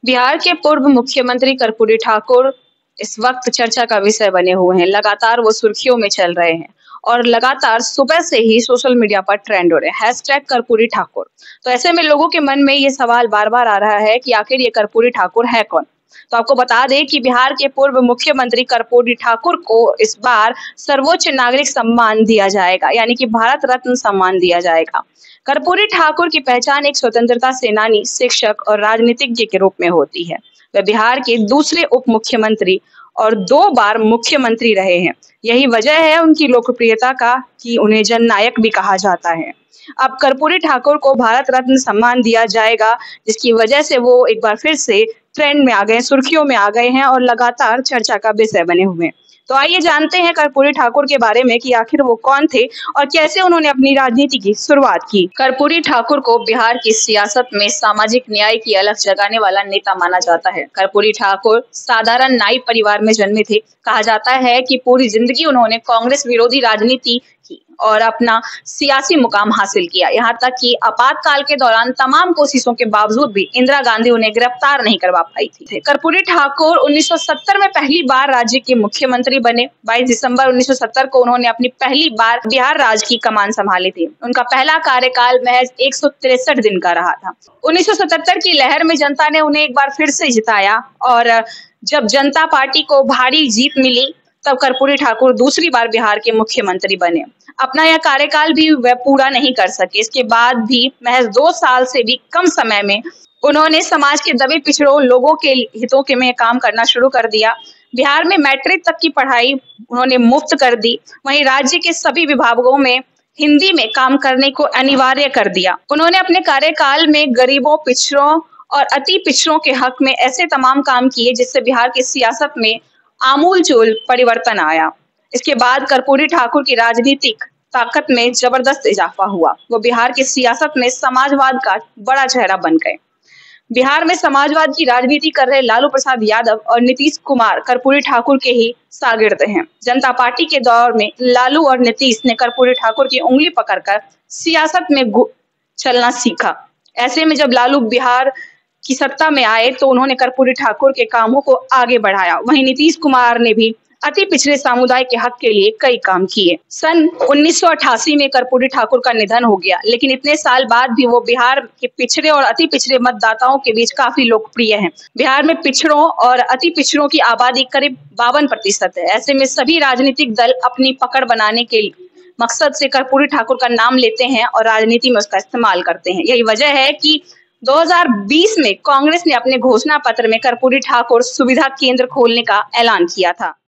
बिहार के पूर्व मुख्यमंत्री कर्पूरी ठाकुर इस वक्त चर्चा का विषय बने हुए हैं। लगातार वो सुर्खियों में चल रहे हैं और लगातार सुबह से ही सोशल मीडिया पर ट्रेंड हो रहे हैं हैशटैग कर्पूरी ठाकुर। तो ऐसे में लोगों के मन में ये सवाल बार बार आ रहा है कि आखिर ये कर्पूरी ठाकुर है कौन। तो आपको बता दें कि बिहार के पूर्व मुख्यमंत्री कर्पूरी ठाकुर को इस बार सर्वोच्च नागरिक सम्मान दिया जाएगा, यानी कि भारत रत्न सम्मान दिया जाएगा। कर्पूरी ठाकुर की पहचान एक स्वतंत्रता सेनानी, शिक्षक और राजनीतिज्ञ के रूप में होती है। वे बिहार के दूसरे उप मुख्यमंत्री और 2 बार मुख्यमंत्री रहे हैं। यही वजह है उनकी लोकप्रियता का कि उन्हें जननायक भी कहा जाता है। अब कर्पूरी ठाकुर को भारत रत्न सम्मान दिया जाएगा, जिसकी वजह से वो एक बार फिर से ट्रेंड में आ गए, सुर्खियों में आ गए हैं और लगातार चर्चा का विषय बने हुए हैं। तो आइए जानते हैं कर्पूरी ठाकुर के बारे में कि आखिर वो कौन थे और कैसे उन्होंने अपनी राजनीति की शुरुआत की। कर्पूरी ठाकुर को बिहार की सियासत में सामाजिक न्याय की अलख जगाने वाला नेता माना जाता है। कर्पूरी ठाकुर साधारण नाई परिवार में जन्मे थे। कहा जाता है कि पूरी जिंदगी उन्होंने कांग्रेस विरोधी राजनीति की और अपना सियासी मुकाम हासिल किया। यहाँ तक कि आपातकाल के दौरान तमाम कोशिशों के बावजूद भी इंदिरा गांधी उन्हें गिरफ्तार नहीं करवा पाई थी। कर्पूरी ठाकुर 1970 में पहली बार राज्य के मुख्यमंत्री बने। 22 दिसंबर 1970 को उन्होंने अपनी पहली बार बिहार राज्य की कमान संभाली थी। उनका पहला कार्यकाल महज 163 दिन का रहा था। 1977 की लहर में जनता ने उन्हें एक बार फिर से जिताया और जब जनता पार्टी को भारी जीत मिली तब कर्पूरी ठाकुर दूसरी बार बिहार के मुख्यमंत्री बने। अपना यह कार्यकाल भी वह पूरा नहीं कर सके। इसके बाद भी महज 2 साल से भी कम समय में उन्होंने समाज के दबे पिछड़ों लोगों के हितों के में काम करना शुरू कर दिया। बिहार में मैट्रिक तक की पढ़ाई उन्होंने मुफ्त कर दी। वहीं राज्य के सभी विभागों में हिंदी में काम करने को अनिवार्य कर दिया। उन्होंने अपने कार्यकाल में गरीबों, पिछड़ों और अति पिछड़ों के हक में ऐसे तमाम काम किए जिससे बिहार की सियासत में आमूलचूल परिवर्तन आया। इसके बाद कर्पूरी ठाकुर की राजनीतिक ताकत में जबरदस्त इजाफा हुआ। वो बिहार की सियासत में समाजवाद का बड़ा चेहरा बन गए। बिहार में समाजवाद की राजनीति कर रहे लालू प्रसाद यादव और नीतीश कुमार कर्पूरी ठाकुर के ही शागिर्द हैं। जनता पार्टी के दौर में लालू और नीतीश ने कर्पूरी ठाकुर की उंगली पकड़कर सियासत में चलना सीखा। ऐसे में जब लालू बिहार की सत्ता में आए तो उन्होंने कर्पूरी ठाकुर के कामों को आगे बढ़ाया। वहीं नीतीश कुमार ने भी अति पिछड़े समुदाय के हक के लिए कई काम किए। सन 1988 में कर्पूरी ठाकुर का निधन हो गया, लेकिन इतने साल बाद भी वो बिहार के पिछड़े और अति पिछड़े मतदाताओं के बीच काफी लोकप्रिय हैं। बिहार में पिछड़ों और अति पिछड़ों की आबादी करीब 52% है। ऐसे में सभी राजनीतिक दल अपनी पकड़ बनाने के मकसद से कर्पूरी ठाकुर का नाम लेते हैं और राजनीति में उसका इस्तेमाल करते हैं। यही वजह है कि 2020 में कांग्रेस ने अपने घोषणा पत्र में कर्पूरी ठाकुर सुविधा केंद्र खोलने का ऐलान किया था।